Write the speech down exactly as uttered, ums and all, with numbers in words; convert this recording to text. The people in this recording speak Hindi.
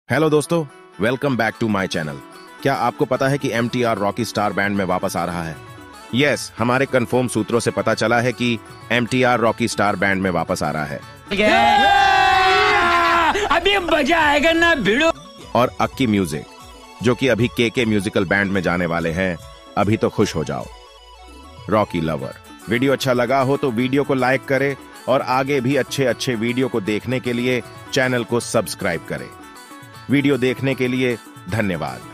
हेलो दोस्तों, welcome back to my channel. क्या आपको पता है कि M T R Rocky star band में वापस आ रहा है? यस yes, हमारे कंफर्म सूत्रों से पता चला है कि M T R Rocky star band में वापस आ रहा है। अभी मजा आएगा ना भिड़ो। और अक्की म्यूजिक, जो कि अभी के के म्यूजिकल बैंड में जाने वाले हैं, अभी तो खुश हो जाओ रॉकी लवर। वीडियो अच्छा लगा हो तो वीडियो को लाइक करें और आगे भी अच्छे अच्छे वीडियो को देखने के लिए चैनल को सब्सक्राइब करें। वीडियो देखने के लिए धन्यवाद।